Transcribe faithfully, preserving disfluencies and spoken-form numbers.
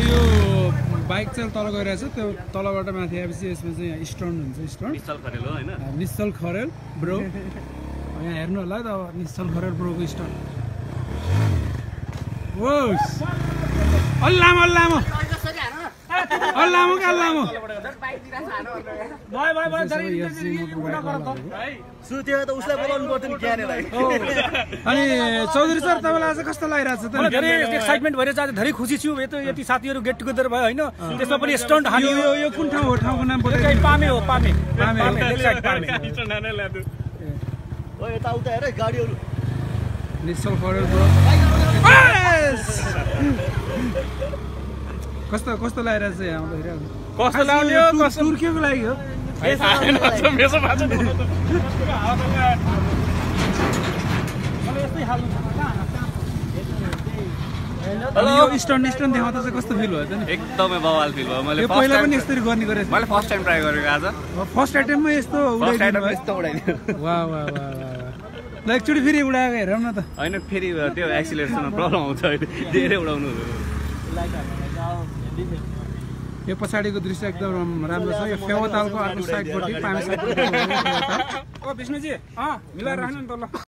यो बाइक चाहिँ तल गइरहेछ त्यो तलबाट माथि आएपछि यसमा चाहिँ यहाँ स्टन्ड हुन्छ स्टन्ड निश्चल खरेल हो हैन निश्चल खरेल ब्रो यहाँ हेर्नु होला त अब निश्चल खरेल ब्रोको स्टन्ड वोस अल्लाम अल्लाम अल्लाम के अल्लाम भाइ भाइ भाइ सुत्यो त उसलाई बोलाउनु पर्दैन ज्ञानेलाई अनि चौधरी सर तपाईलाई आज कस्तो लागिरहेछ त धेरै एक्साइटमेन्ट भइरहेछ आज धेरै खुसी छु यतो यति साथीहरु गेट टुगेदर भयो हैन त्यसमा पनि स्टन्ट हान्यो यो यो कुन ठाउँ हो ठाउँको नाम बताइ पामे हो पामे पामे लेक्साइड पामे ओ यता उता हेर गाडीहरु निश्चल खरेल ब्रो कस्तो कस्तो लागिरहेछ यहाँ आउँदाखेरि कस्तो लाग्यो कस्तो तुर्केको लागि हो मेसो भाषा यो स्टन्ट स्टन्ट देखाउँदा चाहिँ कस्तो फिल भयो त नि एकदमै बवाल फिल भयो मैले पहिला पनि यसरी गर्ने गरेछ मैले फर्स्ट टाइम ट्राई गरेको आज फर्स्ट आइटममा यस्तो फर्स्ट आइटम यस्तो उडाइदियो वाह वाह वाह ल एकचोटि फेरि उडाएको हेरौँ न त हैन फेरि त्यो एक्सिलरेसनमा प्रब्लम आउँछ अहिले धेरै उडाउनु यो पछाडिको दृश्य एकदम राम्रो छ यो फेवातालको अर्को साइडपट्टि पामे साइडपट्टि ओ विष्णुजी अँ मिलाएर राख्नु नि त ल